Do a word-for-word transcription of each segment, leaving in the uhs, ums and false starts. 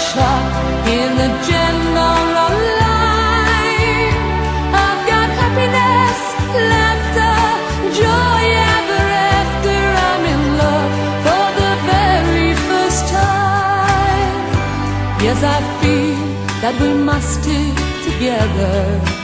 shop in the general line. I've got happiness, laughter, joy ever after. I'm in love for the very first time. Yes, I feel that we must stick together,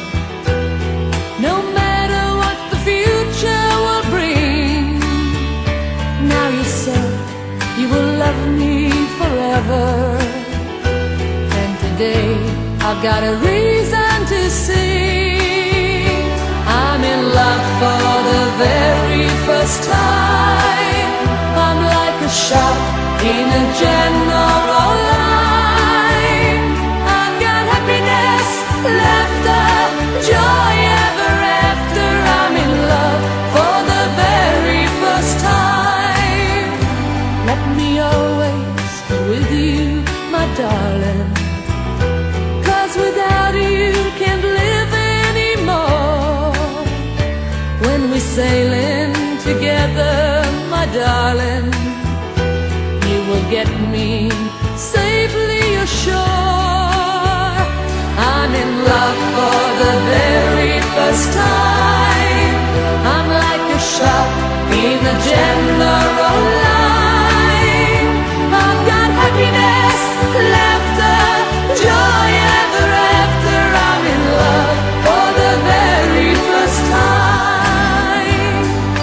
no matter what the future will bring. Now you said you will love me forever, and today I've got a reason to sing. I'm in love for the very first time. I'm like a shot in a general line. I've got happiness, laughter, joy ever after. I'm in love for the very first time. Let me always be with you, my darling, 'cause without you can't live anymore. When we're sailing together, my darling, you will get me safely ashore. I'm in love for the very first time. I'm like a shot in a general line. I've got happiness, laughter, joy ever after. I'm in love for the very first time.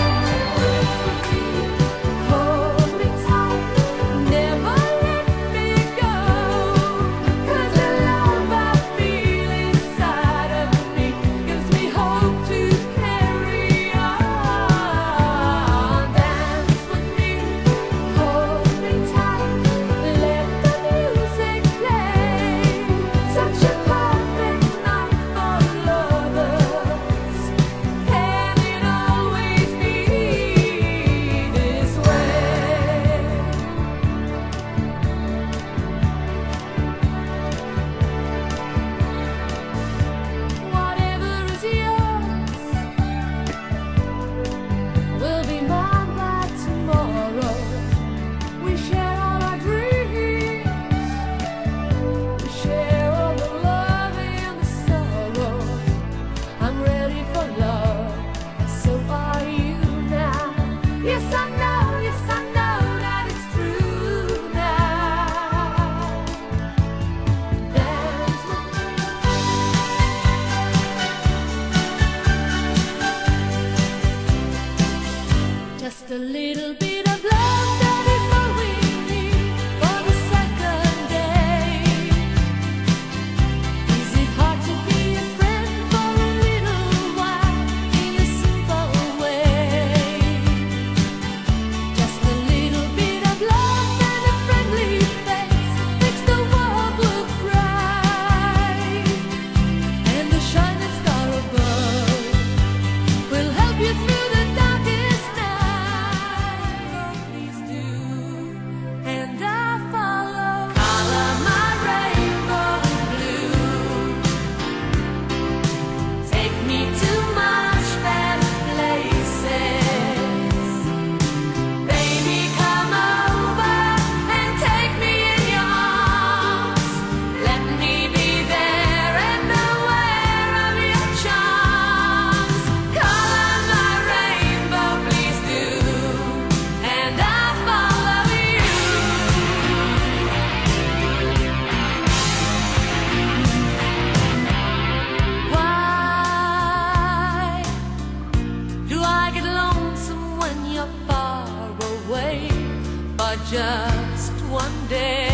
Hold me tight, never let me go, 'cause the love I feel inside of me gives me hope to carry on. Dance with me, hold me tight, let the music play. Such a perfect night for lovers. Can it always be this way? Whatever is yours will be mine by tomorrow. We share all our dreams, we share all the love and the sorrow. I'm ready for love, and so are you now. Yes, I know, yes, I know that it's true now. Dance with me. Just a little bit of love, that is all we need for the second day. Is it hard to be a friend for a little while in a simple way? Just a little bit of love and a friendly face makes the world look bright, and the shining star above will help you through the darkest night. Oh, please do, and I follow. Color my rainbow blue. Take me to much better places. Baby, come over and take me in your arms. Let me be there and aware of your charms. Color my rainbow, please do, and I follow you. Why do I get lonesome when you're far away for just one day?